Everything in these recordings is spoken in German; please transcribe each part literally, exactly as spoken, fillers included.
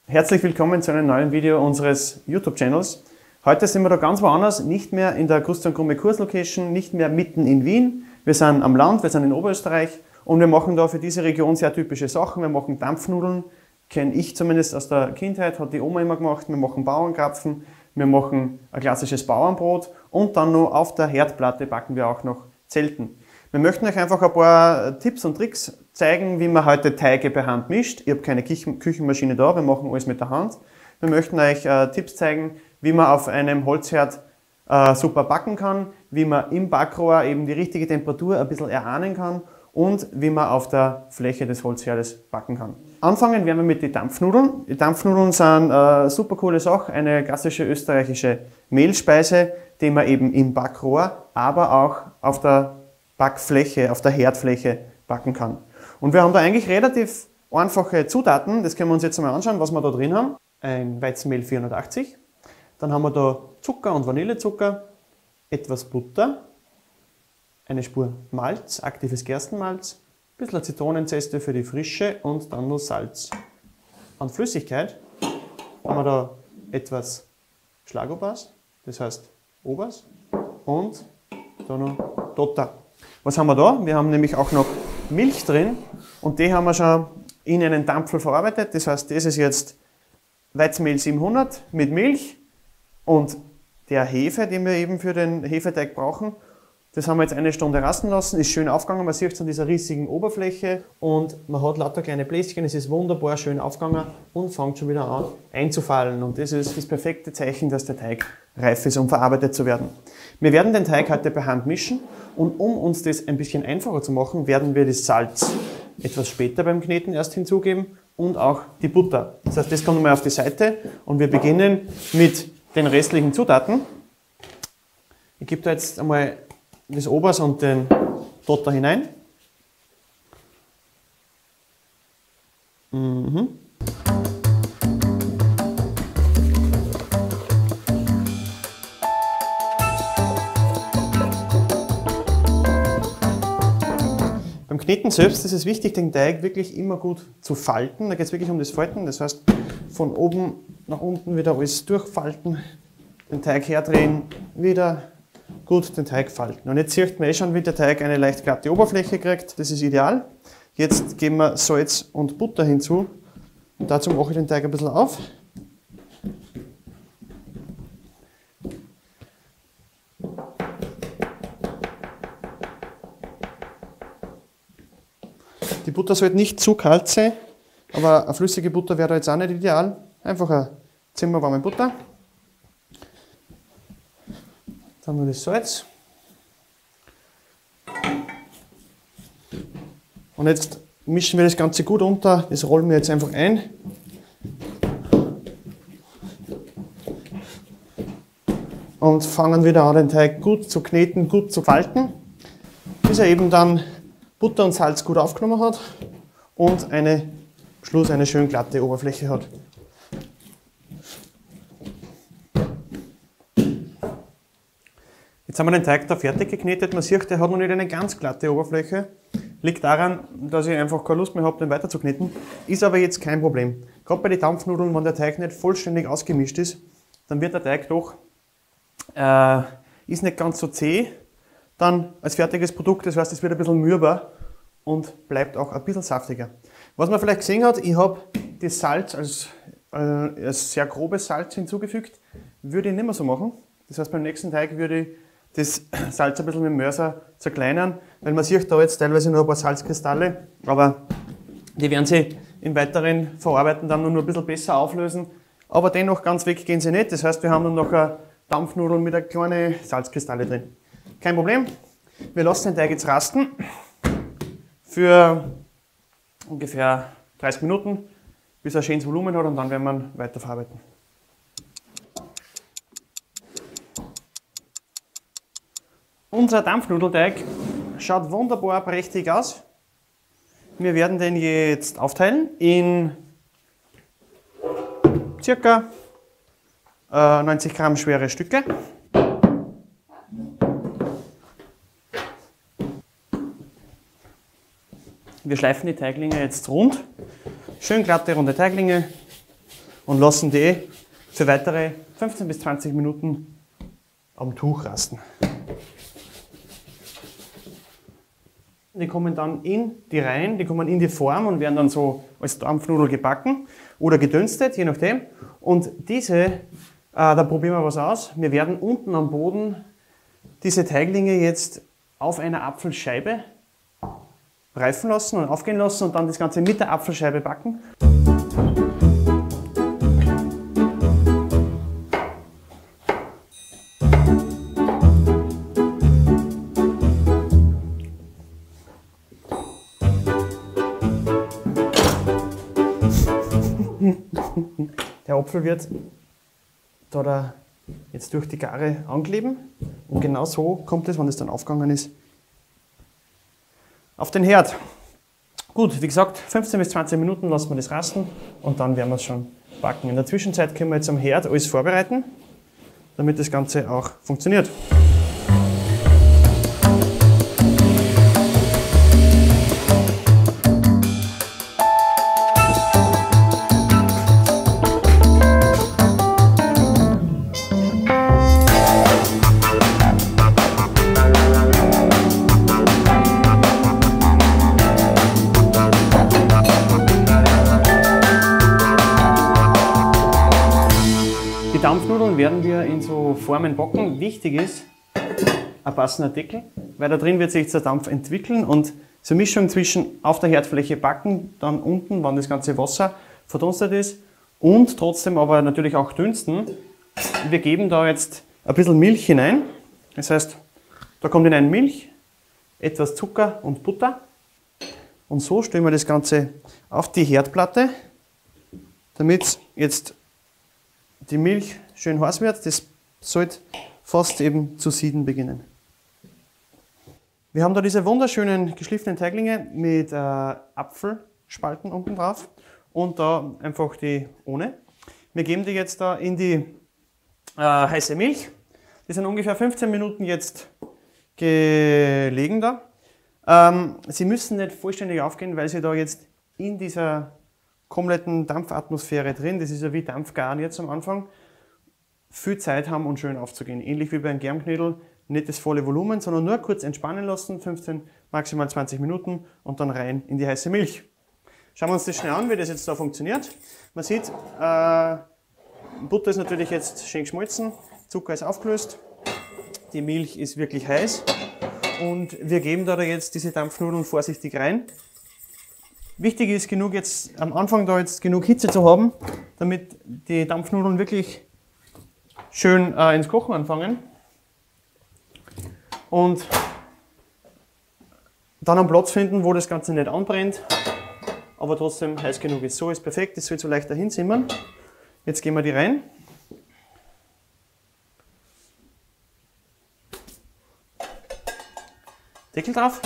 Herzlich willkommen zu einem neuen Video unseres YouTube-Channels. Heute sind wir da ganz woanders, nicht mehr in der Christian Grumme Kurslocation, nicht mehr mitten in Wien. Wir sind am Land, wir sind in Oberösterreich und wir machen da für diese Region sehr typische Sachen. Wir machen Dampfnudeln, kenne ich zumindest aus der Kindheit, hat die Oma immer gemacht. Wir machen Bauernkrapfen, wir machen ein klassisches Bauernbrot und dann noch auf der Herdplatte backen wir auch noch Zelten. Wir möchten euch einfach ein paar Tipps und Tricks zeigen, wie man heute Teige per Hand mischt. Ich habe keine Küchenmaschine da, wir machen alles mit der Hand. Wir möchten euch äh, Tipps zeigen, wie man auf einem Holzherd äh, super backen kann, wie man im Backrohr eben die richtige Temperatur ein bisschen erahnen kann und wie man auf der Fläche des Holzherdes backen kann. Anfangen werden wir mit den Dampfnudeln. Die Dampfnudeln sind eine super coole Sache, eine klassische österreichische Mehlspeise, die man eben im Backrohr, aber auch auf der Backfläche, auf der Herdfläche backen kann. Und wir haben da eigentlich relativ einfache Zutaten, das können wir uns jetzt mal anschauen, was wir da drin haben. Ein Weizenmehl vierhundertachtzig, dann haben wir da Zucker und Vanillezucker, etwas Butter, eine Spur Malz, aktives Gerstenmalz, ein bisschen Zitronenzeste für die Frische und dann noch Salz. An Flüssigkeit haben wir da etwas Schlagobers, das heißt Obers, und da noch Dotter. Was haben wir da? Wir haben nämlich auch noch Milch drin und die haben wir schon in einen Dampfel verarbeitet. Das heißt, das ist jetzt Weizenmehl siebenhundert mit Milch und der Hefe, den wir eben für den Hefeteig brauchen. Das haben wir jetzt eine Stunde rasten lassen, ist schön aufgegangen, man sieht es an dieser riesigen Oberfläche und man hat lauter kleine Bläschen, es ist wunderbar schön aufgegangen und fängt schon wieder an einzufallen. Und das ist das perfekte Zeichen, dass der Teig reif ist, um verarbeitet zu werden. Wir werden den Teig heute per Hand mischen und um uns das ein bisschen einfacher zu machen, werden wir das Salz etwas später beim Kneten erst hinzugeben und auch die Butter. Das heißt, das kommt mal auf die Seite und wir beginnen mit den restlichen Zutaten. Ich gebe da jetzt einmal das Obers und den Dotter hinein. Mhm. Beim Kneten selbst ist es wichtig, den Teig wirklich immer gut zu falten. Da geht es wirklich um das Falten, das heißt von oben nach unten wieder alles durchfalten, den Teig herdrehen, wieder gut den Teig falten. Und jetzt sieht man eh schon, wie der Teig eine leicht glatte Oberfläche kriegt. Das ist ideal. Jetzt geben wir Salz und Butter hinzu. Und dazu mache ich den Teig ein bisschen auf. Die Butter sollte nicht zu kalt sein, aber eine flüssige Butter wäre da jetzt auch nicht ideal. Einfach eine zimmerwarme Butter. Dann noch das Salz. Und jetzt mischen wir das Ganze gut unter. Das rollen wir jetzt einfach ein. Und fangen wieder an, den Teig gut zu kneten, gut zu falten, bis er eben dann Butter und Salz gut aufgenommen hat und eine, am Schluss eine schön glatte Oberfläche hat. Jetzt haben wir den Teig da fertig geknetet. Man sieht, der hat noch nicht eine ganz glatte Oberfläche. Liegt daran, dass ich einfach keine Lust mehr habe, den weiter zu kneten. Ist aber jetzt kein Problem. Gerade bei den Dampfnudeln, wenn der Teig nicht vollständig ausgemischt ist, dann wird der Teig doch, äh, ist nicht ganz so zäh, dann als fertiges Produkt. Das heißt, es wird ein bisschen mürber und bleibt auch ein bisschen saftiger. Was man vielleicht gesehen hat, ich habe das Salz als, äh, als sehr grobes Salz hinzugefügt. Würde ich nicht mehr so machen. Das heißt, beim nächsten Teig würde ich das Salz ein bisschen mit dem Mörser zerkleinern, weil man sieht da jetzt teilweise nur ein paar Salzkristalle, aber die werden sie im weiteren Verarbeiten dann nur ein bisschen besser auflösen. Aber dennoch ganz weg gehen sie nicht. Das heißt, wir haben dann noch eine Dampfnudel mit ein kleinen Salzkristalle drin. Kein Problem. Wir lassen den Teig jetzt rasten für ungefähr dreißig Minuten, bis er ein schönes Volumen hat und dann werden wir weiter verarbeiten. Unser Dampfnudelteig schaut wunderbar prächtig aus. Wir werden den jetzt aufteilen in ca. neunzig Gramm schwere Stücke. Wir schleifen die Teiglinge jetzt rund. Schön glatte, runde Teiglinge. und lassen die für weitere fünfzehn bis zwanzig Minuten am Tuch rasten. Die kommen dann in die Reihen, die kommen in die Form und werden dann so als Dampfnudel gebacken oder gedünstet, je nachdem. Und diese, äh, da probieren wir was aus. Wir werden unten am Boden diese Teiglinge jetzt auf einer Apfelscheibe reifen lassen und aufgehen lassen und dann das Ganze mit der Apfelscheibe backen. Der Apfel wird da, da jetzt durch die Gare ankleben und genau so kommt es, wenn es dann aufgegangen ist, auf den Herd. Gut, wie gesagt, fünfzehn bis zwanzig Minuten lassen wir das rasten und dann werden wir es schon backen. In der Zwischenzeit können wir jetzt am Herd alles vorbereiten, damit das Ganze auch funktioniert. Die Dampfnudeln werden wir in so Formen backen. Wichtig ist ein passender Deckel, weil da drin wird sich der Dampf entwickeln und so eine Mischung zwischen auf der Herdfläche backen, dann unten, wenn das ganze Wasser verdunstet ist und trotzdem aber natürlich auch dünsten. Wir geben da jetzt ein bisschen Milch hinein. Das heißt, da kommt hinein Milch, etwas Zucker und Butter und so stellen wir das Ganze auf die Herdplatte, damit jetzt die Milch schön heiß wird. Das sollte fast eben zu sieden beginnen. Wir haben da diese wunderschönen geschliffenen Teiglinge mit äh, Apfelspalten unten drauf und da einfach die ohne. Wir geben die jetzt da in die äh, heiße Milch. Die sind ungefähr fünfzehn Minuten jetzt gelegen da. Ähm, sie müssen nicht vollständig aufgehen, weil sie da jetzt in dieser kompletten Dampfatmosphäre drin, das ist ja wie Dampfgaren jetzt am Anfang, viel Zeit haben und schön aufzugehen. Ähnlich wie beim Germknödel, nicht das volle Volumen, sondern nur kurz entspannen lassen, fünfzehn, maximal zwanzig Minuten und dann rein in die heiße Milch. Schauen wir uns das schnell an, wie das jetzt da funktioniert. Man sieht, äh, Butter ist natürlich jetzt schön geschmolzen, Zucker ist aufgelöst, die Milch ist wirklich heiß und wir geben da jetzt diese Dampfnudeln vorsichtig rein. Wichtig ist genug jetzt am Anfang da jetzt genug Hitze zu haben, damit die Dampfnudeln wirklich schön äh, ins Kochen anfangen. Und dann einen Platz finden, wo das Ganze nicht anbrennt, aber trotzdem heiß genug ist. So ist perfekt, das soll so leicht dahin simmern. Jetzt geben wir die rein. Deckel drauf.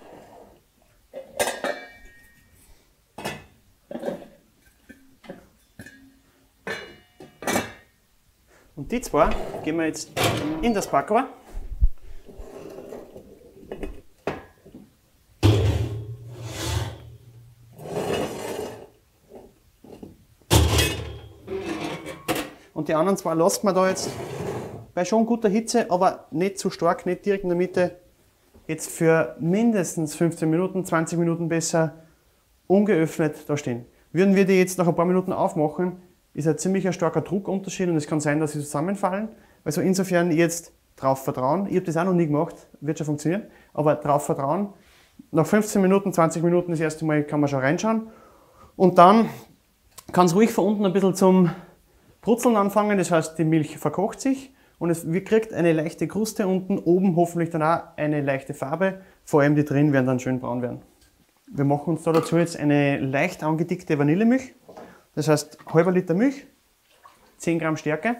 Und die zwei geben wir jetzt in das Backrohr. Und die anderen zwei lassen wir da jetzt bei schon guter Hitze, aber nicht zu stark, nicht direkt in der Mitte, jetzt für mindestens fünfzehn Minuten, zwanzig Minuten besser ungeöffnet da stehen. Würden wir die jetzt nach ein paar Minuten aufmachen, ist ein ziemlich starker Druckunterschied und es kann sein, dass sie zusammenfallen. Also insofern jetzt drauf vertrauen. Ich habe das auch noch nie gemacht, wird schon funktionieren, aber drauf vertrauen. Nach fünfzehn Minuten, zwanzig Minuten das erste Mal kann man schon reinschauen. Und dann kann es ruhig von unten ein bisschen zum Brutzeln anfangen, das heißt, die Milch verkocht sich und es kriegt eine leichte Kruste unten, oben hoffentlich dann auch eine leichte Farbe, vor allem die drin werden dann schön braun werden. Wir machen uns da dazu jetzt eine leicht angedickte Vanillemilch. Das heißt, halber Liter Milch, zehn Gramm Stärke.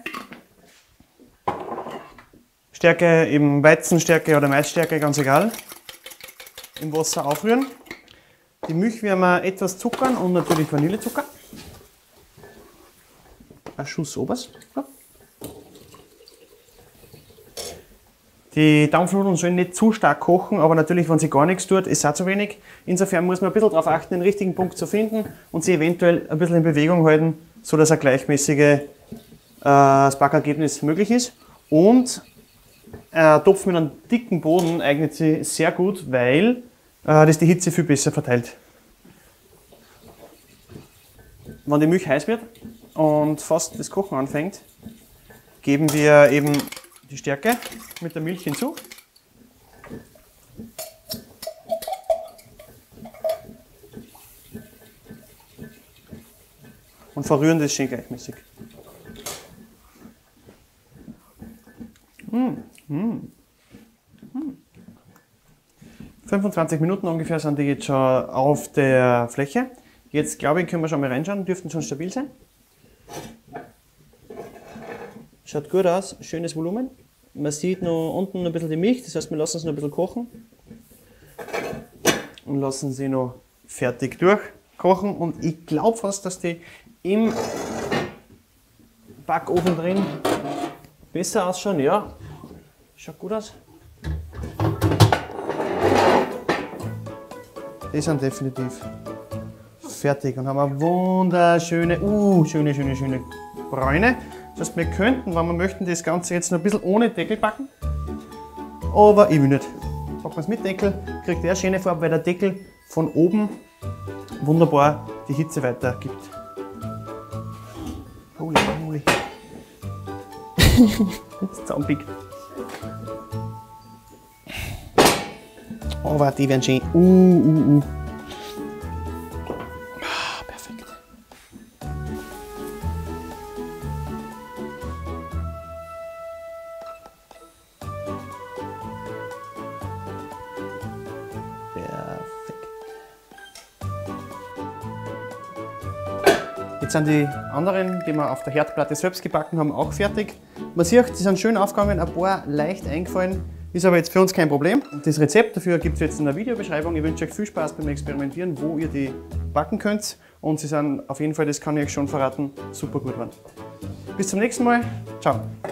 Stärke eben Weizenstärke oder Maisstärke, ganz egal. Im Wasser aufrühren. Die Milch werden wir etwas zuckern und natürlich Vanillezucker. Ein Schuss Obers. So. Die Dampfnudeln sollen nicht zu stark kochen, aber natürlich, wenn sie gar nichts tut, ist es auch zu wenig. Insofern muss man ein bisschen darauf achten, den richtigen Punkt zu finden und sie eventuell ein bisschen in Bewegung halten, so dass ein gleichmäßiges äh, Backergebnis möglich ist. Und ein Topf mit einem dicken Boden eignet sich sehr gut, weil äh, das die Hitze viel besser verteilt. Wenn die Milch heiß wird und fast das Kochen anfängt, geben wir eben die Stärke mit der Milch hinzu. Und verrühren das schön gleichmäßig. Mm, mm, mm. fünfundzwanzig Minuten ungefähr sind die jetzt schon auf der Fläche. Jetzt glaube ich, können wir schon mal reinschauen, dürften schon stabil sein. Schaut gut aus, schönes Volumen. Man sieht noch unten ein bisschen die Milch, das heißt, wir lassen es noch ein bisschen kochen. Und lassen sie noch fertig durchkochen. Und ich glaube fast, dass die im Backofen drin besser ausschauen. Ja, schaut gut aus. Die sind definitiv fertig und haben eine wunderschöne, uh, schöne, schöne, schöne Bräune. Das heißt, wir könnten, wenn wir möchten, das Ganze jetzt noch ein bisschen ohne Deckel backen. Aber ich will nicht. Packen wir es mit Deckel, kriegt er eine schöne Farbe, weil der Deckel von oben wunderbar die Hitze weitergibt. Holy moly. Das zusammenpickt. Aber die werden schön. Uh, uh, uh. Ah, perfekt. Perfekt. Jetzt sind die anderen, die wir auf der Herdplatte selbst gebacken haben, auch fertig. Man sieht, die sind schön aufgegangen, ein paar leicht eingefallen. Ist aber jetzt für uns kein Problem. Das Rezept dafür gibt es jetzt in der Videobeschreibung. Ich wünsche euch viel Spaß beim Experimentieren, wo ihr die backen könnt. Und sie sind auf jeden Fall, das kann ich euch schon verraten, super gut geworden. Bis zum nächsten Mal. Ciao.